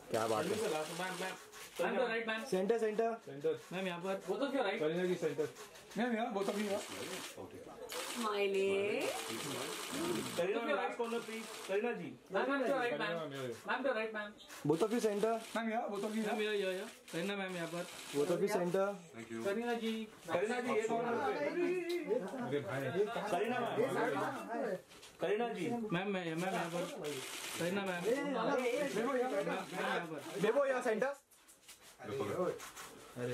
क्या बात है। मैम सेंटर सेंटर मैम यहाँ पर both of you right. Kareena ji centre ma'am यहाँ both of you smiley Kareena last corner please. Kareena ji ma'am to right ma'am. Ma'am to right ma'am. Both of you centre ma'am यहाँ both of you ma'am यो Kareena ma'am यहाँ पर both of you centre Kareena ji ये corner पे। अरे भाई Kareena ma'am Kareena ji ma'am यहाँ पर करीना मैम यहाँ पर बेबो यहाँ सेंटर। अरे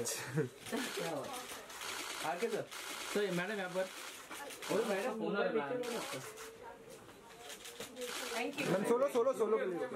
आगे सर। तो मैडम यहाँ पर और मैडम ओनर है। Thank you. Ma'am solo solo solo के लिए अरे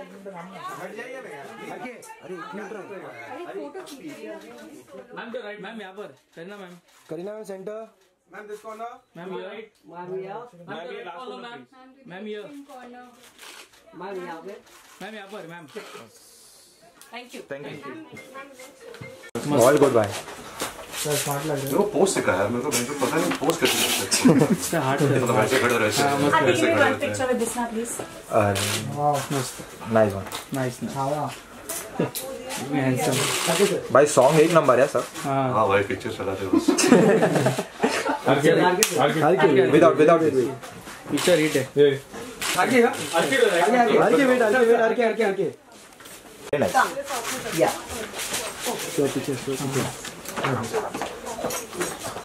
फोटो खींचिए। मैम टू राइट मैम यहाँ पर Kareena ma'am. Kareena ma'am centre. Ma'am this corner ma'am यो मैम ये लास्ट कॉर्नर मैम यो मैम यहाँ पे। मैम यहाँ पर ma'am. Thank you. Thank you all goodbye. मेरे को पोस्ट सिखाया यार, मेरे को पता नहीं पोस्ट कैसे करते हैं। इसका हार्ट है। मतलब ऐसे खड़े रहे Give me one picture with this now, please. Nice one. Nice handsome भाई सॉन्ग एक नंबर है सर। हाँ भाई पिक्चर चलाते बस। विदाउट विदाउट पिक्चर हिट है। आगे वेट नाइस। Yeah. पीछे